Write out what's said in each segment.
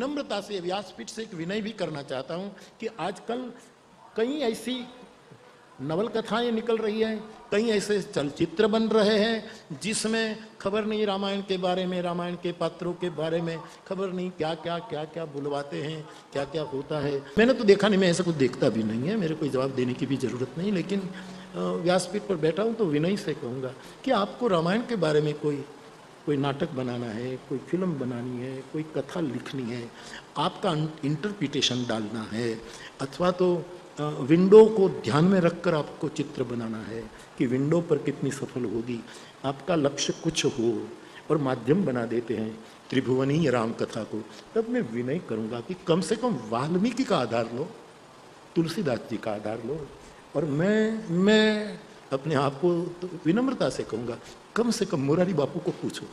विनम्रता से व्यासपीठ से एक विनय भी करना चाहता हूं कि आजकल कई ऐसी नवल कथाएं निकल रही हैं, कई ऐसे चलचित्र बन रहे हैं जिसमें खबर नहीं रामायण के बारे में, रामायण के पात्रों के बारे में खबर नहीं क्या क्या क्या क्या बुलवाते हैं, क्या क्या होता है। मैंने तो देखा नहीं, मैं ऐसा कुछ देखता भी नहीं है, मेरे कोई जवाब देने की भी ज़रूरत नहीं। लेकिन व्यासपीठ पर बैठा हूँ तो विनय से कहूँगा कि आपको रामायण के बारे में कोई नाटक बनाना है, कोई फिल्म बनानी है, कोई कथा लिखनी है, आपका इंटरप्रिटेशन डालना है, अथवा तो विंडो को ध्यान में रखकर आपको चित्र बनाना है कि विंडो पर कितनी सफल होगी, आपका लक्ष्य कुछ हो और माध्यम बना देते हैं त्रिभुवनीय राम कथा को, तब मैं विनय करूँगा कि कम से कम वाल्मीकि का आधार लो, तुलसीदास जी का आधार लो। और मैं अपने आप को तो विनम्रता से कहूँगा कम से कम मुरारी बापू को पूछो।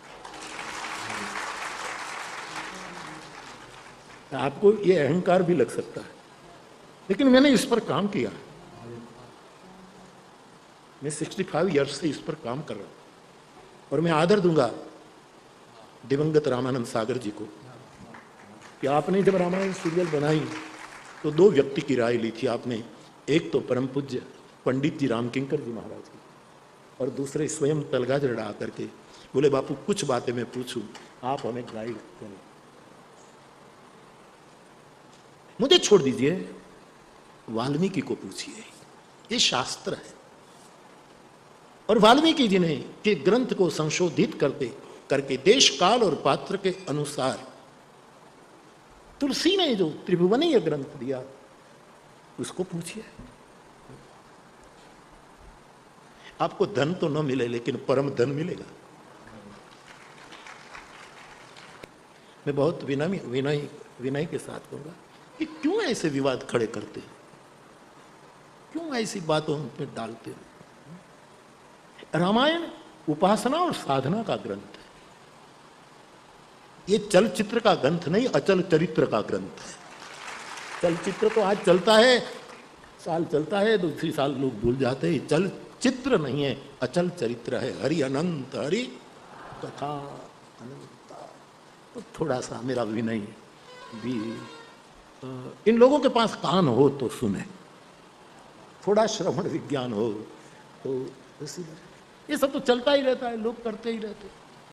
आपको ये अहंकार भी लग सकता है, लेकिन मैंने इस पर काम किया। मैं 65 ईयर्स से इस पर काम कर रहा हूं और मैं आदर दूंगा दिवंगत रामानंद सागर जी को कि आपने जब रामायण सीरियल बनाई तो दो व्यक्ति की राय ली थी आपने, एक तो परम पूज्य पंडित जी रामकिंकर जी महाराज की, और दूसरे स्वयं तलगाजड़ आकर के बोले बापू कुछ बातें मैं पूछूं, आप हमें गाइड करें, मुझे छोड़ दीजिए, वाल्मीकि को पूछिए, ये शास्त्र है। और वाल्मीकि जी ने के ग्रंथ को संशोधित करके देश काल और पात्र के अनुसार तुलसी ने जो त्रिभुवनीय ग्रंथ दिया उसको पूछिए। आपको धन तो न मिले लेकिन परम धन मिलेगा। मैं बहुत विनय के साथ कहूंगा कि क्यों ऐसे विवाद खड़े करते हैं, क्यों ऐसी बातों में डालते हो। रामायण उपासना और साधना का ग्रंथ है, ये चलचित्र का ग्रंथ नहीं, अचल चरित्र का ग्रंथ है। चलचित्र तो आज चलता है, साल चलता है, दूसरी साल लोग भूल जाते हैं। चलचित्र नहीं है, अचल चरित्र है। हरि अनंत हरि कथा अनंता। तो थोड़ा सा मेरा विनय भी, इन लोगों के पास कान हो तो सुने, थोड़ा श्रवण विज्ञान हो तो ये सब तो चलता ही रहता है, लोग करते ही रहते हैं।